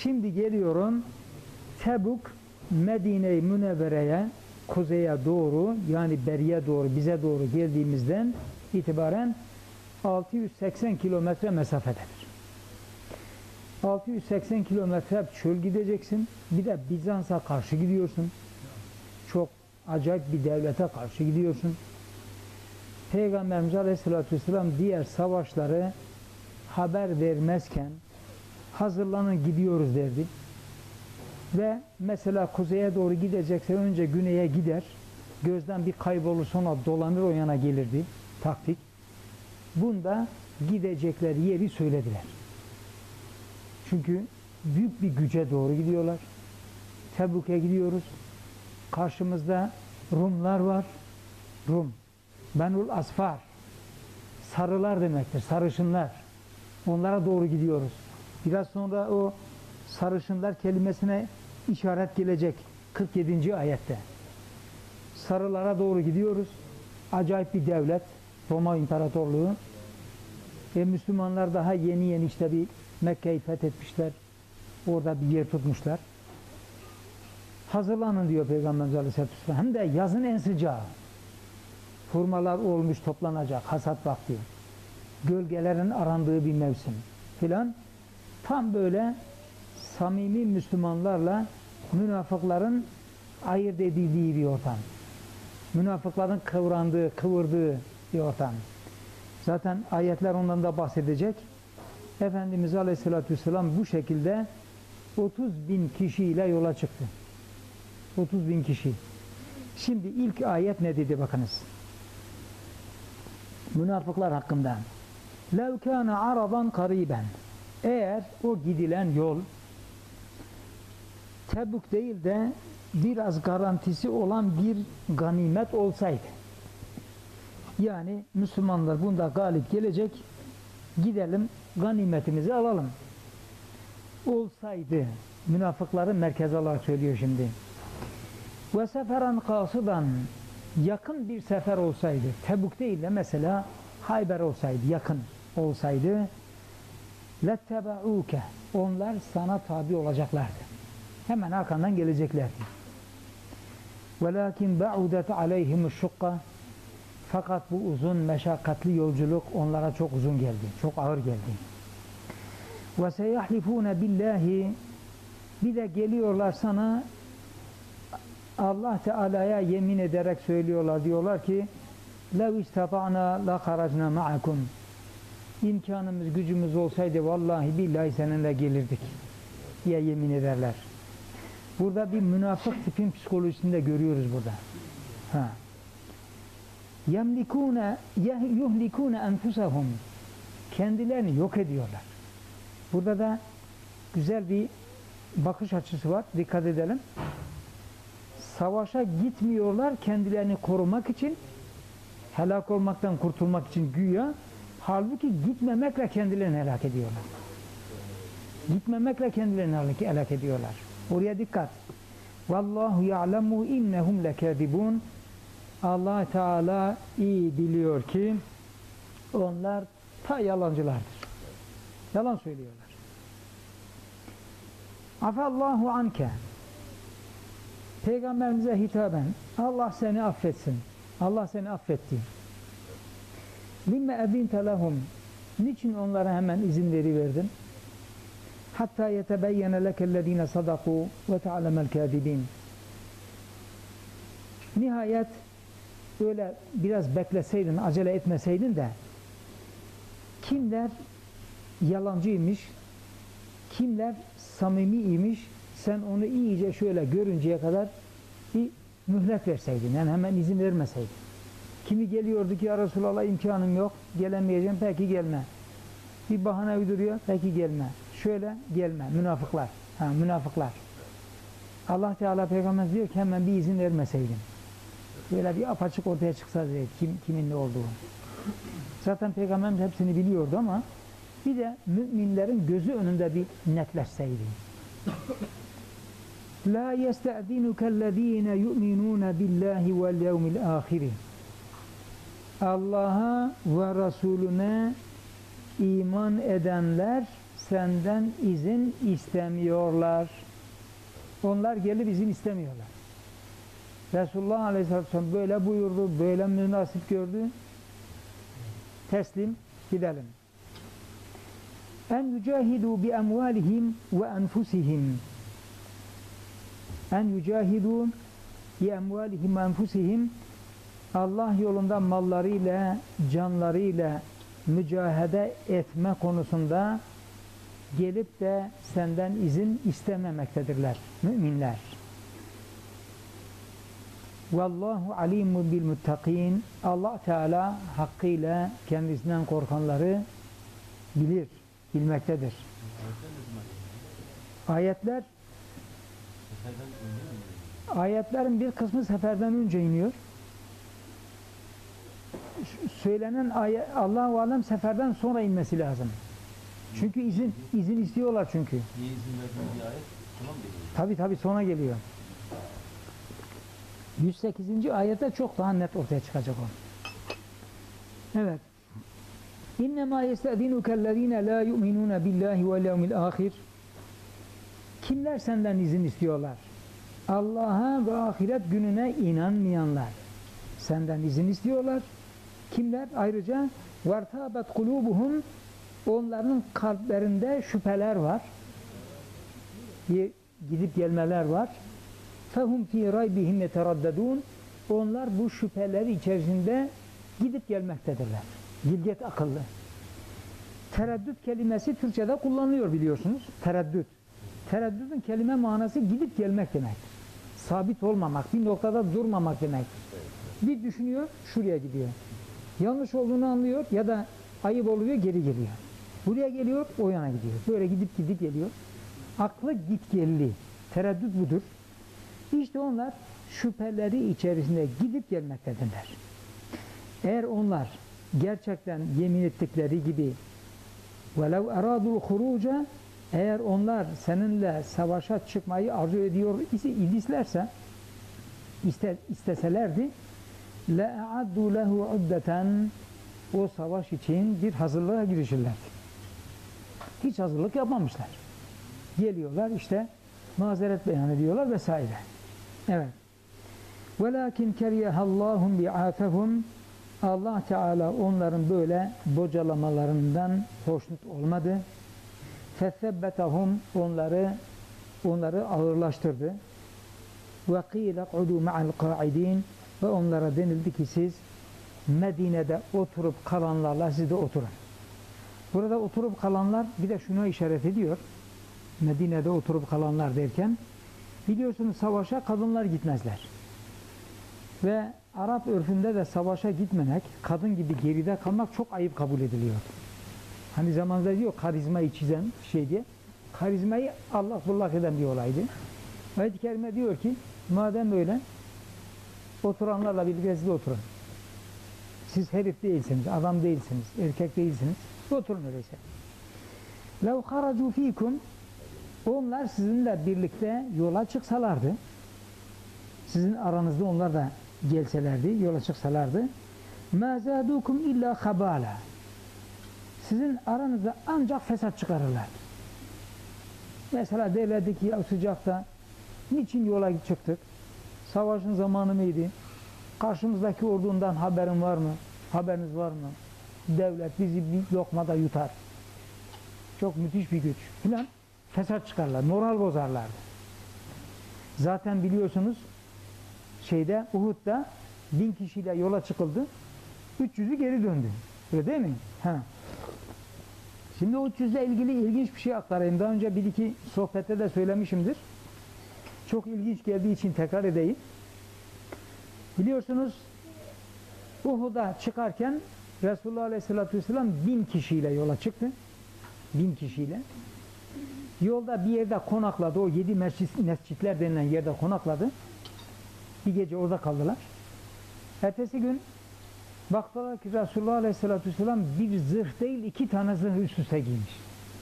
Şimdi geliyorum Tebuk Medine-i Münevvere'ye, kuzeye doğru, yani beriye doğru, bize doğru geldiğimizden itibaren 680 kilometre mesafededir. 680 kilometre çöl gideceksin. Bir de Bizans'a karşı gidiyorsun. Çok acayip bir devlete karşı gidiyorsun. Peygamberimiz Aleyhisselatü Vesselam diğer savaşları haber vermezken hazırlanın gidiyoruz derdi. Ve mesela kuzeye doğru gidecekse önce güneye gider. Gözden bir kaybolur, sonra dolanır o yana gelirdi. Taktik. Bunda gidecekleri yeri söylediler. Çünkü büyük bir güce doğru gidiyorlar. Tebuk'e gidiyoruz. Karşımızda Rumlar var. Rum. Benul Asfar. Sarılar demektir. Sarışınlar. Onlara doğru gidiyoruz. Biraz sonra o sarışınlar kelimesine işaret gelecek. 47. ayette. Sarılara doğru gidiyoruz. Acayip bir devlet. Roma İmparatorluğu. Müslümanlar daha yeni işte bir Mekke'yi fethetmişler. Orada bir yer tutmuşlar. Hazırlanın diyor Peygamberimiz Aleyhisselatü Vesselam. Hem de yazın en sıcağı. Hurmalar olmuş, toplanacak. Hasat vakti. Gölgelerin arandığı bir mevsim filan. Tam böyle samimi Müslümanlarla münafıkların ayırt edildiği bir ortam. Münafıkların kıvırdığı bir ortam. Zaten ayetler ondan da bahsedecek. Efendimiz Aleyhisselatü Vesselam bu şekilde 30.000 kişiyle yola çıktı. 30.000 kişi. Şimdi ilk ayet ne dedi bakınız. Münafıklar hakkında. لَوْ كَانَ عَرَضًا قَرِيبًا. Eğer o gidilen yol Tebuk değil de biraz garantisi olan bir ganimet olsaydı. Yani Müslümanlar bunda galip gelecek, gidelim ganimetimizi alalım. Olsaydı, münafıkların merkez olarak söylüyor şimdi. Ve seferan kasıdan, yakın bir sefer olsaydı, Tebuk değil de mesela Hayber olsaydı, yakın olsaydı, letteba'uke, onlar sana tabi olacaklardı. Hemen arkandan geleceklerdi. Velakin ba'udet aleyhimüşşukka, fakat bu uzun meşakkatli yolculuk onlara çok uzun geldi, çok ağır geldi. Ve seyahlifune billahi, bir de geliyorlar sana Allah Teala'ya yemin ederek söylüyorlar, diyorlar ki lev istata'na la haracna ma'akum, imkanımız gücümüz olsaydı vallahi billahi seninle gelirdik diye yemin ederler. Burada bir münafık tipin psikolojisini de görüyoruz burada. Yemlikune yuhlikune enfusahum, kendilerini yok ediyorlar. Burada da güzel bir bakış açısı var. Dikkat edelim. Savaşa gitmiyorlar kendilerini korumak için, helak olmaktan kurtulmak için güya. Halbuki gitmemekle kendilerini helak ediyorlar. Gitmemekle kendilerini helak ediyorlar. Oraya dikkat. Vallahu ya'lemu innehum lekâzibûn. Allah Teala iyi biliyor ki onlar ta yalancılardır. Yalan söylüyorlar. Afallahu anke. Peygamberimize hitaben Allah seni affetsin. Allah seni affetti. Limme edinte lehum. Niçin onlara hemen izin veriverdin? Hatta yetebeyyene lekellezine sadaku ve te'alemel kâzibîn. Nihayet öyle biraz bekleseydin, acele etmeseydin de kimler yalancıymış, kimler samimiymiş, sen onu iyice şöyle görünceye kadar bir mühlet verseydin, yani hemen izin vermeseydin. Kimi geliyordu ki ya Resulallah imkanım yok, gelemeyeceğim, peki gelme. Bir bahane uyduruyor, peki gelme. Şöyle gelme, münafıklar. Münafıklar. Allah Teala Peygamber diyor ki hemen bir izin vermeseydin. Böyle bir apaçık ortaya çıksa diye kimin ne olduğu. Zaten Peygamberimiz hepsini biliyordu ama bir de müminlerin gözü önünde bir netleşseydi. La yesta'zinukellezine yu'minun billahi vel yevmil ahir. Allah'a ve Resulüne iman edenler senden izin istemiyorlar. Onlar gelip izin istemiyorlar. Resulullah Aleyhisselatü Vesselam böyle buyurdu, böyle münasip gördü. Teslim gidelim. En yücahidu bi emvalihim ve enfusihim. En yücahidu bi emvalihim ve enfusihim. Allah yolunda mallarıyla, canlarıyla mücahede etme konusunda gelip de senden izin istememektedirler müminler. Vallahu alimun bil muttakin. Allah Teala hakkıyla kendisinden korkanları bilir, bilmektedir. Ayetlerin bir kısmı seferden önce iniyor. Söylenen ayet Allah-u Alem seferden sonra inmesi lazım. Çünkü izin istiyorlar çünkü. Niye izin verdiğin bir ayet sonra mı geliyor? Tabi sonra geliyor. 108. ayette çok daha net ortaya çıkacak o. Evet. İnnemâ yestedinukellezîne lâ yu'minûne billâhi vel yevmil âhir. Kimler senden izin istiyorlar? Allah'a ve ahiret gününe inanmayanlar. Senden izin istiyorlar. Kimler? Ayrıca وَارْتَابَتْ قُلُوبُهُمْ. Onların kalplerinde şüpheler var. Gidip gelmeler var. فَهُمْ فِي رَيْبِهِمْ يَتَرَدَّدُونَ. Onlar bu şüpheler içerisinde gidip gelmektedirler. Gilget akıllı. Tereddüt kelimesi Türkçe'de kullanılıyor biliyorsunuz. Tereddüt. Tereddütün kelime manası gidip gelmek demek. Sabit olmamak, bir noktada durmamak demek. Bir düşünüyor, şuraya gidiyor. Yanlış olduğunu anlıyor ya da ayıp oluyor, geri geliyor. Buraya geliyor, o yana gidiyor. Böyle gidip geliyor. Aklı gitgelli. Tereddüt budur. İşte onlar şüpheleri içerisinde gidip gelmektedirler. Eğer onlar gerçekten yemin ettikleri gibi وَلَوْ اَرَادُوا الْخُرُوجَ. Eğer onlar seninle savaşa çıkmayı arzu ediyor isteselerdi لَاَعَدُّوا لَهُ عُدَّةً. O savaş için bir hazırlığa girişirlerdi. Hiç hazırlık yapmamışlar. Geliyorlar işte mazeret beyan ediyorlar vesaire. Evet. وَلَاكِنْ كَرِيَهَ اللّٰهُمْ بِعَافَهُمْ. Allah Teala onların böyle bocalamalarından hoşnut olmadı. فَثَبَّتَهُمْ. Onları ağırlaştırdı. وَقِيلَ قُعُدُوا مَعَ الْقَاعِدِينَ. Ve onlara denildi ki siz Medine'de oturup kalanlarla siz de oturun. Burada oturup kalanlar bir de şuna işaret ediyor. Medine'de oturup kalanlar derken biliyorsunuz savaşa kadınlar gitmezler. Ve Arap örfünde de savaşa gitmemek, kadın gibi geride kalmak çok ayıp kabul ediliyor. Hani zamanında diyor karizmayı çizen şey diye. Karizmayı Allah bullak eden bir olaydı. Ayet-i Kerime diyor ki madem öyle oturanlarla birlikte siz de oturun. Siz herif değilsiniz, adam değilsiniz, erkek değilsiniz. Oturun öyleyse. لَوْ خَرَجُوا ف۪يكُمْ. Onlar sizinle birlikte yola çıksalardı, sizin aranızda onlar da gelselerdi, yola çıksalardı, مَا زَادُوكُمْ اِلَّا خَبَالًا. Sizin aranızda ancak fesat çıkarırlar. Mesela derlerdi ki ya sıcakta niçin yola çıktık? Savaşın zamanı mıydı? Karşımızdaki ordundan haberin var mı? Haberiniz var mı? Devlet bizi bir lokmada yutar. Çok müthiş bir güç filan. Fesat çıkarlar, moral bozarlardı. Zaten biliyorsunuz Uhud'da 1000 kişiyle yola çıkıldı. 300'ü geri döndü. Öyle değil mi? Ha. Şimdi o 300 ile ilgili ilginç bir şey aktarayım. Daha önce bir iki sohbette de söylemişimdir. Çok ilginç geldiği için tekrar edeyim. Biliyorsunuz Uhud'a çıkarken Resulullah Aleyhisselatü Vesselam 1000 kişiyle yola çıktı. 1000 kişiyle. Yolda bir yerde konakladı. O 7 mescitler denilen yerde konakladı. Bir gece orada kaldılar. Ertesi gün baktılar ki Resulullah Aleyhisselatü Vesselam bir zırh değil 2 tane zırh üst üste giymiş.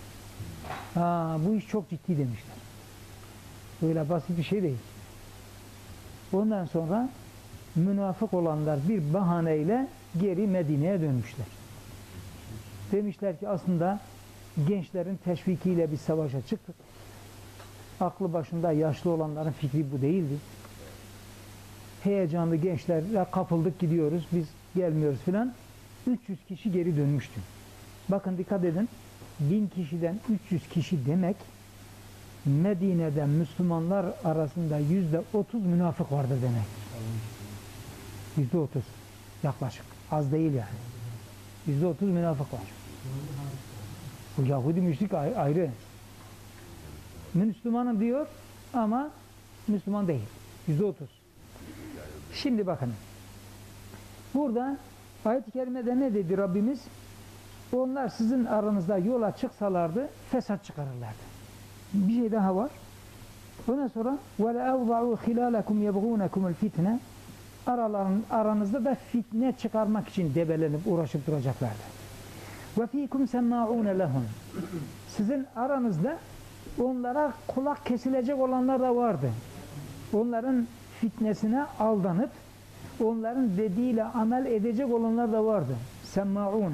Bu iş çok ciddi demişler. Böyle basit bir şey değil. Ondan sonra münafık olanlar bir bahaneyle geri Medine'ye dönmüşler. Demişler ki aslında gençlerin teşvikiyle bir savaşa çıktık. Aklı başında yaşlı olanların fikri bu değildi. Heyecanlı gençlerle kapıldık gidiyoruz, biz gelmiyoruz filan. 300 kişi geri dönmüştü. Bakın dikkat edin, 1000 kişiden 300 kişi demek, Medine'de Müslümanlar arasında %30 münafık vardır demek. %30 yaklaşık, az değil yani. %30 münafık var. Bu Yahudi müşrik ayrı. Müslümanım diyor ama Müslüman değil. %30. Şimdi bakın. Burada ayet-i kerimede ne dedi Rabbimiz? Onlar sizin aranızda yola çıksalardı fesat çıkarırlardı. Bir şey daha var. Ondan sonra وَلَاَوْضَعُوا خِلَالَكُمْ يَبْغُونَكُمُ الْفِتْنَةِ Aranızda da fitne çıkarmak için debelenip uğraşıp duracaklardı. وَفِيكُمْ سَمَّاعُونَ لَهُمْ Sizin aranızda onlara kulak kesilecek olanlar da vardı. Onların fitnesine aldanıp onların dediğiyle amel edecek olanlar da vardı. Semma'un.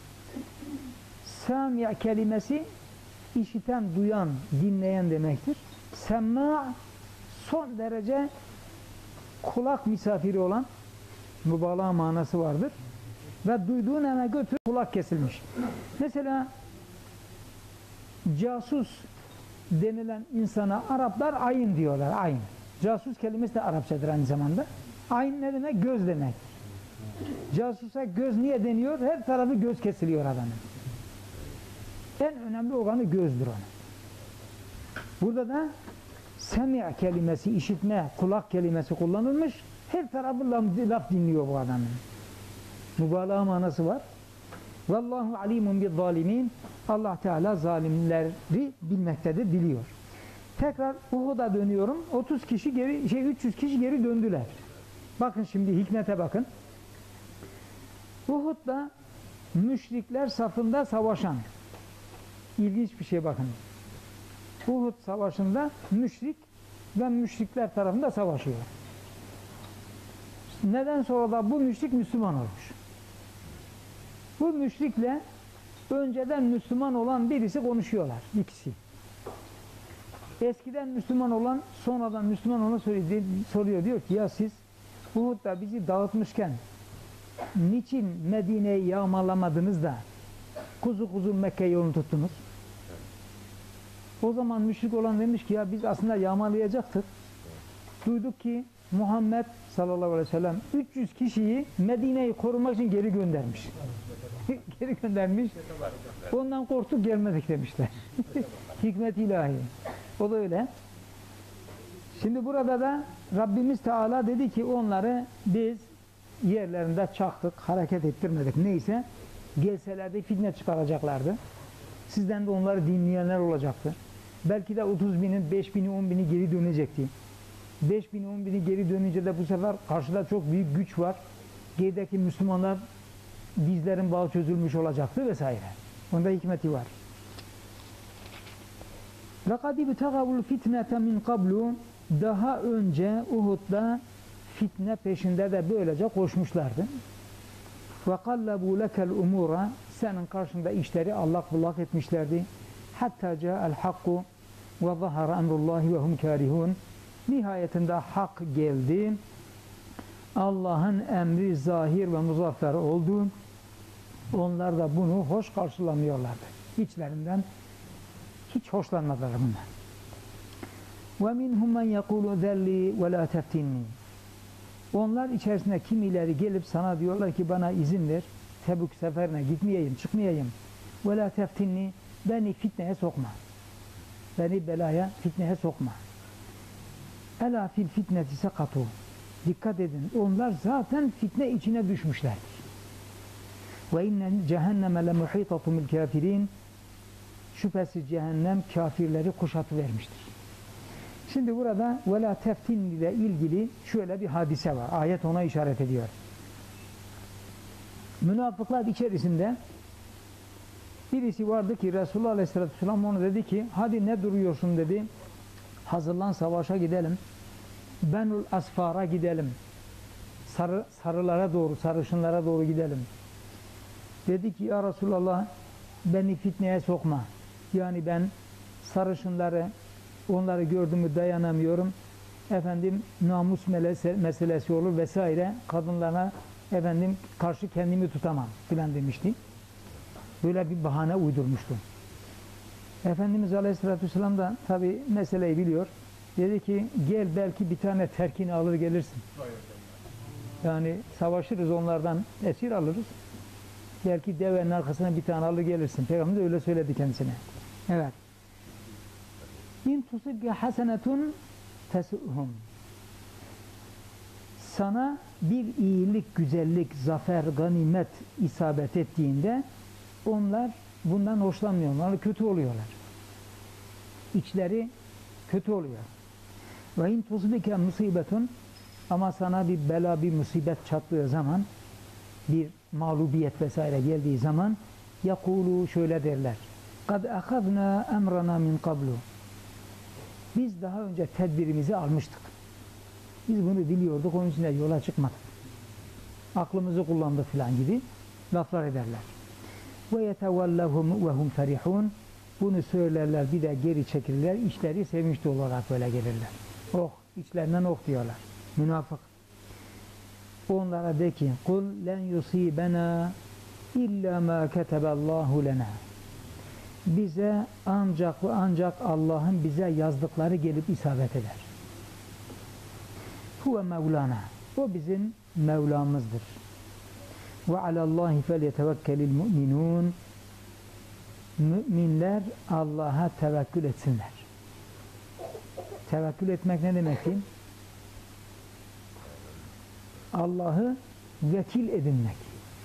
Sami' kelimesi işiten, duyan, dinleyen demektir. Semma' son derece kulak misafiri olan, mübalağa manası vardır. Ve duyduğun hemen götür kulak kesilmiş. Mesela casus denilen insana Araplar ayn diyorlar. Ayn. Casus kelimesi de Arapçadır aynı zamanda. Ayn ne demek? Göz demek. Casusa göz niye deniyor? Her tarafı göz kesiliyor adamın. En önemli organı gözdür onun. Burada da semi' kelimesi, işitme, kulak kelimesi kullanılmış. Her tarafı laf dinliyor bu adamın. Mübalağa manası var. Vallahu alimun bizzalimin. Allah Teala zalimleri bilmektedir, biliyor. Tekrar Uhud'a dönüyorum. 300 kişi geri döndüler. Bakın şimdi hikmete bakın. Uhud'da müşrikler safında savaşan. İlginç bir şey bakın. Uhud savaşında müşrik ve müşrikler tarafında savaşıyor. Neden sonra da bu müşrik Müslüman olmuş. Bu müşrikle önceden Müslüman olan birisi konuşuyorlar. İkisi. Eskiden Müslüman olan sonradan Müslüman olan soruyor. Diyor ki ya siz Uhud'da bizi dağıtmışken niçin Medine'yi yağmalamadınız da kuzu Mekke yolunu tuttunuz? O zaman müşrik olan demiş ki ya biz aslında yağmalayacaktık. Duyduk ki Muhammed sallallahu aleyhi ve sellem 300 kişiyi Medine'yi korumak için geri göndermiş. Geri göndermiş. Ondan korktuk gelmedik demişler. Hikmet ilahi. O da öyle. Şimdi burada da Rabbimiz Teala dedi ki onları biz yerlerinde çaktık, hareket ettirmedik. Neyse gelselerdi fitne çıkaracaklardı. Sizden de onları dinleyenler olacaktı. Belki de 30 binin, 5 bini, 10 bini geri dönecekti. 5 bini, 10 bini geri dönünce de bu sefer karşıda çok büyük güç var. Gerideki Müslümanlar dizlerin bağı çözülmüş olacaktı vesaire. Onda hikmeti var. لَقَدْ اِبْتَغَوُ الْفِتْنَةَ مِنْ قَبْلُ Daha önce Uhud'da fitne peşinde de böylece koşmuşlardı. وَقَلَّبُوا لَكَ الْاُمُورَ Senin karşında işleri allak bullak etmişlerdi. حَتَّى جَاءَ الْحَقُّ وَظَهَرَ اَمْرُ اللّٰهِ وَهُمْ كَارِهُونَ Nihayetinde hak geldi. Allah'ın emri zahir ve muzaffer oldu. Onlar da bunu hoş karşılamıyorlardı. İçlerinden hiç hoşlanmadılar bunlar. وَمِنْهُمْ مَنْ يَقُولُ ذَلِّي وَلَا تَفْتِنِّي Onlar içerisinde kimileri gelip sana diyorlar ki bana izin ver, Tebük seferine gitmeyeyim, çıkmayayım. وَلَا تَفْتِنِّي Beni fitneye sokma. Beni belaya, fitneye sokma. Ela fil fitneti sekatu. Dikkat edin. Onlar zaten fitne içine düşmüşlerdir. Ve inne cehenneme le muhitatum bil kafirin. Şüphesiz cehennem kafirleri kuşatıvermiştir. Şimdi burada ve la teftin ile ilgili şöyle bir hadise var. Ayet ona işaret ediyor. Münafıklar içerisinde birisi vardı ki Resulullah Aleyhisselatü Vesselam ona dedi ki hadi ne duruyorsun dedi. Hazırlan savaşa gidelim. Benul Asfar'a gidelim. Sarılara doğru, sarışınlara doğru gidelim. Dedi ki ya Resulallah beni fitneye sokma. Yani ben sarışınları, onları gördüğümü dayanamıyorum. Efendim namus meselesi olur vesaire. Kadınlara efendim karşı kendimi tutamam filan demişti. Böyle bir bahane uydurmuştu. Efendimiz Aleyhisselatü Vesselam da tabi meseleyi biliyor. Dedi ki gel belki bir tane terkini alır gelirsin. Yani savaşırız, onlardan esir alırız. Belki devenin arkasına bir tane alır gelirsin. Peygamber de öyle söyledi kendisine. Evet. İn tusibke hasenetun tesu'hum. Sana bir iyilik, güzellik, zafer, ganimet isabet ettiğinde onlar bundan hoşlanmıyorlar, kötü oluyorlar. İçleri kötü oluyor. Ve in tusibke musibetun, ama sana bir bela, bir musibet çattığı zaman, bir mağlubiyet vesaire geldiği zaman yakulu, şöyle derler. Kad akhadna emrana min qablu. Biz daha önce tedbirimizi almıştık. Biz bunu biliyorduk, onun için de yola çıkmadık. Aklımızı kullandık filan gibi laflar ederler. Ve yetevallahum ve hum ferihun. Bunu söylerler, bir de geri çekilirler, içleri sevinçli olarak böyle gelirler. Oh, içlerinden oh diyorlar. Münafık. Onlara de ki, kul len yusibena illa ma keteballahu lena. Bize ancak ve ancak Allah'ın bize yazdıkları gelip isabet eder. Huve mevlana. O bizim Mevlamızdır. Ve alallahi felyetevekkelil mu'minun. Müminler Allah'a tevekkül etsinler. Tevekkül etmek ne demek ki? Allah'ı vekil edinmek.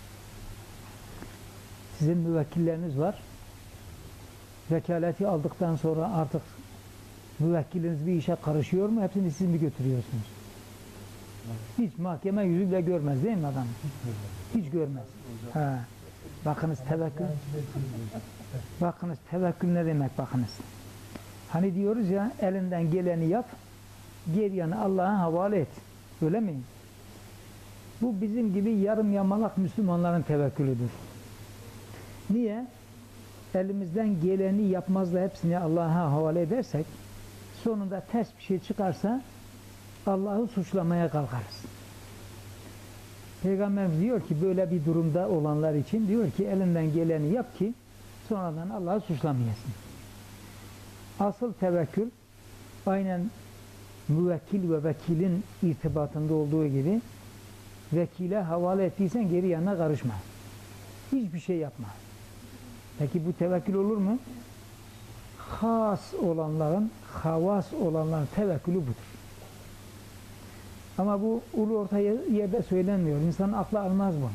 Sizin müvekkilleriniz var. Vekaleti aldıktan sonra artık müvekkiliniz bir işe karışıyor mu? Hepsini siz mi götürüyorsunuz? Hiç mahkeme yüzü bile görmez değil mi adam? Hiç görmez. Ha. Bakınız tevekkül. Bakınız tevekkül ne demek bakınız. Hani diyoruz ya, elinden geleni yap, geryanı Allah'a havale et. Öyle mi? Bu bizim gibi yarım yamalak Müslümanların tevekkülüdür. Niye? Elimizden geleni yapmaz da hepsini Allah'a havale edersek, sonunda ters bir şey çıkarsa Allah'ı suçlamaya kalkarız. Peygamberimiz diyor ki böyle bir durumda olanlar için diyor ki elinden geleni yap ki sonradan Allah'ı suçlamayasın. Asıl tevekkül aynen müvekkil ve vekilin irtibatında olduğu gibi vekile havale ettiysen geri yanına karışma. Hiçbir şey yapma. Peki bu tevekkül olur mu? Has olanların, havas olanların tevekkülü budur. Ama bu ulu orta yerde söylenmiyor. İnsanın aklı almaz bunu.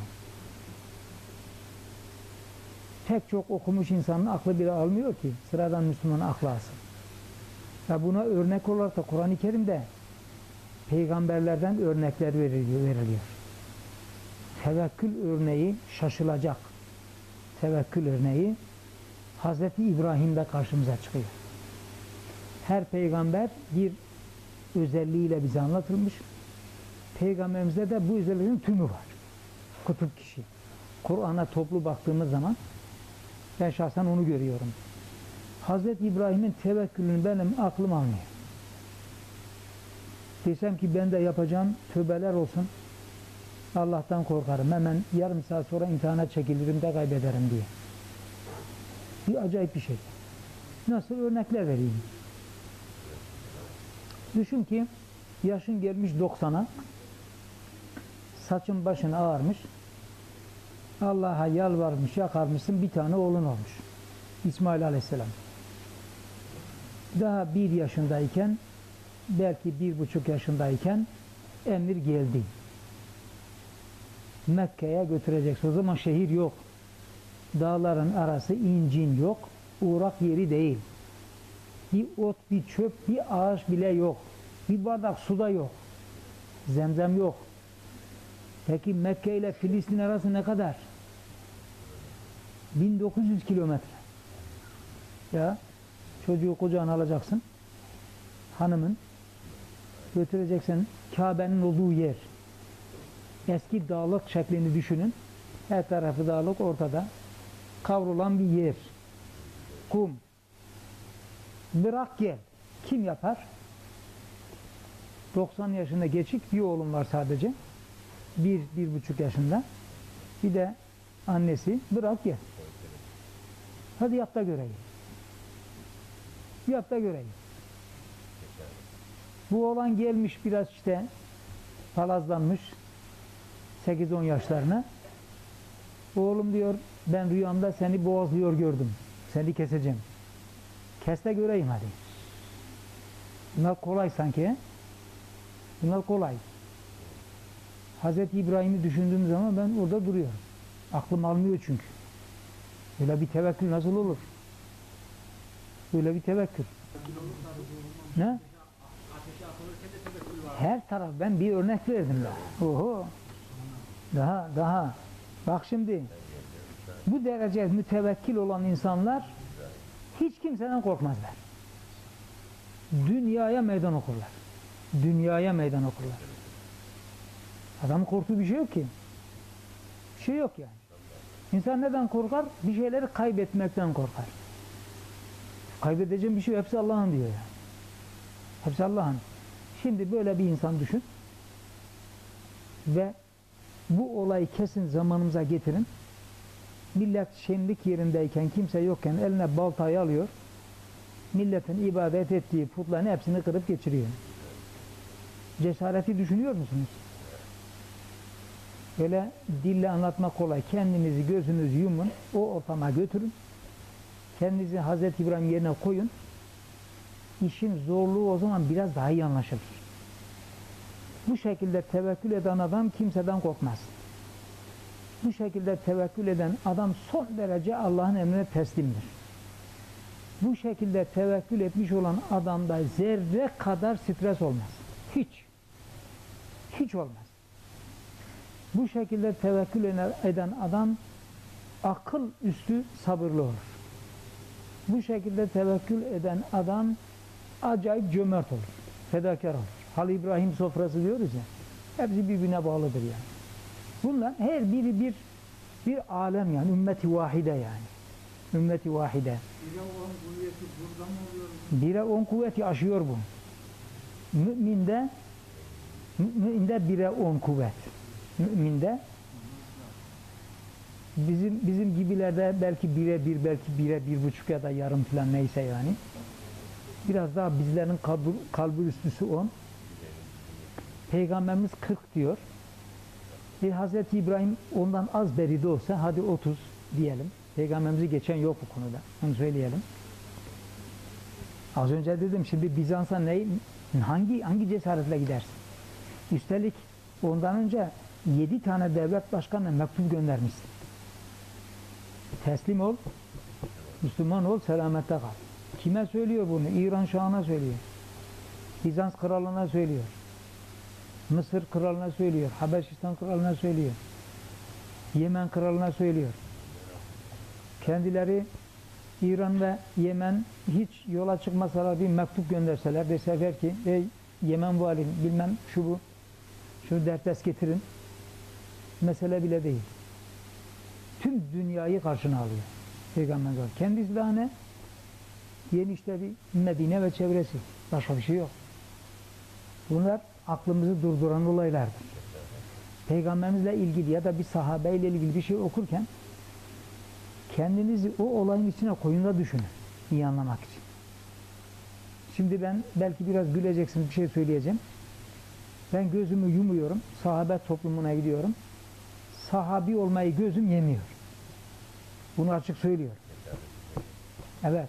Pek çok okumuş insanın aklı bile almıyor ki sıradan Müslümanın aklı alsın. Ya buna örnek olarak da Kur'an-ı Kerim'de peygamberlerden örnekler veriliyor. Tevekkül örneği şaşılacak. Tevekkül örneği Hazreti İbrahim'de karşımıza çıkıyor. Her peygamber bir özelliğiyle bize anlatılmış. Peygamberimizde de bu özelliğin tümü var. Kutup kişi. Kur'an'a toplu baktığımız zaman ben şahsen onu görüyorum. Hazreti İbrahim'in tevekkülünü benim aklım almıyor. Desem ki ben de yapacağım, tövbeler olsun. Allah'tan korkarım. Hemen yarım saat sonra imtihana çekilirim de kaybederim diye. Bir acayip bir şey. Nasıl örnekler vereyim? Düşün ki yaşın gelmiş 90'a, saçın başın ağarmış, Allah'a yalvarmış, yakarmışsın, bir tane oğlun olmuş. İsmail Aleyhisselam. Daha 1 yaşındayken, belki 1,5 yaşındayken emir geldi. Mekke'ye götüreceksin. O zaman şehir yok. Dağların arası incin yok. Uğrak yeri değil. Bir ot, bir çöp, bir ağaç bile yok. Bir bardak su da yok. Zemzem yok. Peki Mekke ile Filistin arası ne kadar? 1900 kilometre. Ya çocuğu kucağına alacaksın. Hanımın götüreceksin Kabe'nin olduğu yer. Eski dağlık şeklini düşünün. Her tarafı dağlık, ortada kavrulan bir yer. Kum. Bırak gel. Kim yapar? 90 yaşında geçik bir oğlum var sadece. 1-1,5 yaşında. Bir de annesi. Bırak gel. Hadi yap da göreyim. Yap da göreyim. Bu oğlan gelmiş biraz işte palazlanmış 8-10 yaşlarına. Oğlum diyor, ben rüyamda seni boğazlıyor gördüm. Seni keseceğim. Kes de göreyim hadi. Bunlar kolay sanki. He? Bunlar kolay. Hazreti İbrahim'i düşündüğüm zaman ben orada duruyorum. Aklım almıyor çünkü. Böyle bir tevekkül nasıl olur? Böyle bir tevekkül. Ne? Her taraf, ben bir örnek verdim daha. Oho. Daha. Bak şimdi, bu derece mütevekkil olan insanlar hiç kimseden korkmazlar. Dünyaya meydan okurlar. Dünyaya meydan okurlar. Adamın korktuğu bir şey yok ki. Bir şey yok yani. İnsan neden korkar? Bir şeyleri kaybetmekten korkar. Kaybedeceğim bir şey yok. Hepsi Allah'ın diyor yani. Hepsi Allah'ın. Şimdi böyle bir insan düşün. Ve bu olayı kesin zamanımıza getirin. Millet şenlik yerindeyken, kimse yokken eline baltayı alıyor. Milletin ibadet ettiği putların hepsini kırıp geçiriyor. Cesareti düşünüyor musunuz? Böyle dille anlatmak kolay. Kendinizi, gözünüzü yumun, o ortama götürün. Kendinizi Hazreti İbrahim yerine koyun. İşin zorluğu o zaman biraz daha iyi anlaşılır. Bu şekilde tevekkül eden adam kimseden korkmaz. Bu şekilde tevekkül eden adam son derece Allah'ın emrine teslimdir. Bu şekilde tevekkül etmiş olan adamda zerre kadar stres olmaz. Hiç. Hiç olmaz. Bu şekilde tevekkül eden adam akıl üstü sabırlı olur. Bu şekilde tevekkül eden adam acayip cömert olur. Fedakar olur. Halil İbrahim sofrası diyoruz ya. Hepsi birbirine bağlıdır yani. Bunlar her biri bir alem yani. Ümmeti vahide yani. Ümmeti vahide. 1'e 10 kuvveti burada mı oluyor? 1'e 10 kuvveti aşıyor bu. Müminde 1'e 10 kuvvet. Müminde bizim gibilerde belki 1'e 1, belki 1'e 1,5 ya da yarım falan neyse yani. Biraz daha bizlerin kalbi üstüsü 10. Peygamberimiz 40 diyor. Hazreti İbrahim ondan az beride olsa hadi 30 diyelim. Peygamberimizi geçen yok bu konuda. Onu söyleyelim. Az önce dedim, şimdi Bizans'a hangi cesaretle gidersin? Üstelik ondan önce 7 tane devlet başkanına mektup göndermişsin. Teslim ol, Müslüman ol, selamette kal. Kime söylüyor bunu? İran Şahı'na söylüyor. Bizans kralına söylüyor. Mısır kralına söylüyor. Habeşistan kralına söylüyor. Yemen kralına söylüyor. Kendileri İran ve Yemen hiç yola çıkmasalar bir mektup gönderseler, deseler ki ey Yemen vali bilmem şu bu, şunu derdest getirin. Mesele bile değil. Tüm dünyayı karşına alıyor. Peygamber var. Kendisi daha ne? Yeni işte bir Medine ve çevresi. Başka bir şey yok. Bunlar aklımızı durduran olaylardır. Peygamberimizle ilgili ya da bir sahabeyle ilgili bir şey okurken kendinizi o olayın içine koyun da düşünün. İyi anlamak için. Şimdi ben belki biraz güleceksiniz, bir şey söyleyeceğim. Ben gözümü yumuyorum. Sahabe toplumuna gidiyorum. Sahabi olmayı gözüm yemiyor. Bunu açık söylüyorum. Evet.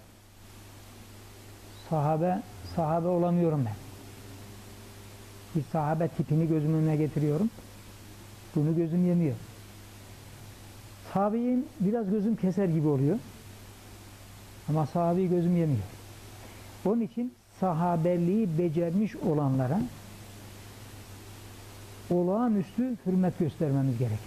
Sahabe olamıyorum ben. Bir sahabe tipini gözümün önüne getiriyorum. Bunu gözüm yemiyor. Sahabeyi biraz gözüm keser gibi oluyor. Ama sahabeyi gözüm yemiyor. Onun için sahabeliği becermiş olanlara olağanüstü hürmet göstermemiz gerekir.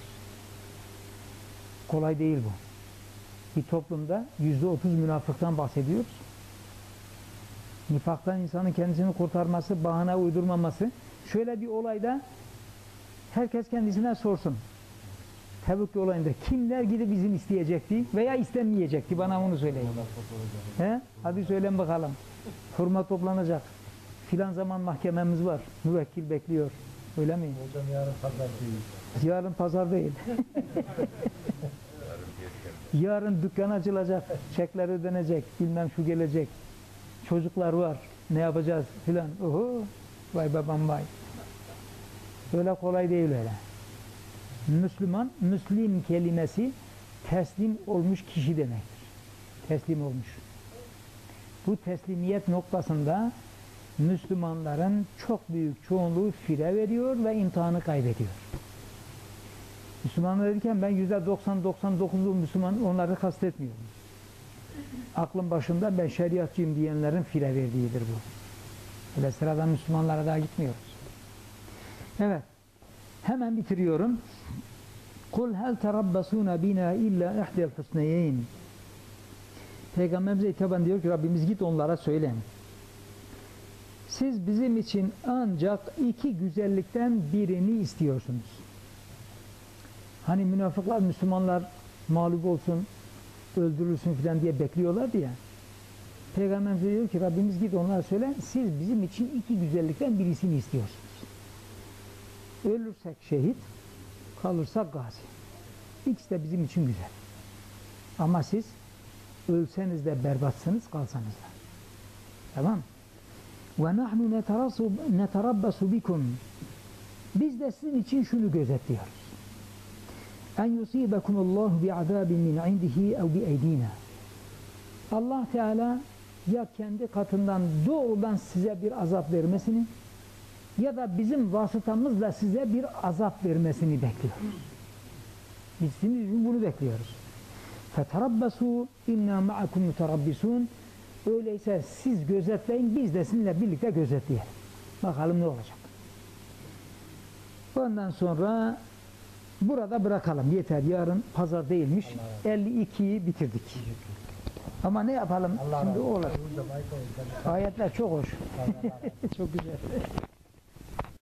Kolay değil bu. Bir toplumda %30 münafıktan bahsediyoruz. Nifaktan insanın kendisini kurtarması, bahane uydurmaması. Şöyle bir olayda herkes kendisine sorsun. Tebük olayında kimler gidip izin isteyecekti veya istenmeyecekti? Bana onu söyleyin. He? Hadi söylen bakalım. Hurma toplanacak. Filan zaman mahkememiz var. Müvekkil bekliyor. Öyle mi? Hocam yarın pazar değil. Yarın pazar değil. Yarın dükkan açılacak. Çekler ödenecek. Bilmem şu gelecek. Çocuklar var. Ne yapacağız filan. Oho. Vay babam vay. Öyle kolay değil öyle. Müslüman, Müslim kelimesi teslim olmuş kişi demektir. Teslim olmuş. Bu teslimiyet noktasında Müslümanların çok büyük çoğunluğu fire veriyor ve imtihanı kaybediyor. Müslümanlar derken ben %90-99'lu Müslüman onları kastetmiyorum. Aklın başında ben şeriatçıyım diyenlerin fire verdiğidir bu. Öyle sıradan Müslümanlara daha gitmiyoruz. Evet. Hemen bitiriyorum. Kul hel terabbasuna bina illa ihdel husneyn. Peygamberimize hitaben diyor ki Rabbimiz git onlara söyle. Siz bizim için ancak iki güzellikten birini istiyorsunuz. Hani münafıklar Müslümanlar mağlup olsun, öldürülsün filan diye bekliyorlardı ya. Peygamberimiz diyor ki Rabbimiz git onlara söyle. Siz bizim için iki güzellikten birisini istiyorsunuz. Ölürsek şehit, kalırsak gazi. İkisi de bizim için güzel. Ama siz ölseniz de berbatsınız, kalsanız da. Tamam. Ve nahnu neterabbasu bikum. Biz de sizin için şunu gözetliyoruz. En yusibekumullahu bi'azabin min indihi ev bi'eydina. Allah Teala ya kendi katından doğrudan size bir azap vermesini ya da bizim vasıtamızla size bir azap vermesini bekliyoruz. Biz sizin için bunu bekliyoruz. فَتَرَبَّسُوا اِنَّا مَعَكُمْ مُتَرَبِّسُونَ. Öyleyse siz gözetleyin, biz de sizinle birlikte gözetleyelim. Bakalım ne olacak. Ondan sonra burada bırakalım. Yeter. Yarın pazar değilmiş. 52'yi bitirdik. Ama ne yapalım? Şimdi o olacak. Ayetler çok hoş. Çok güzel.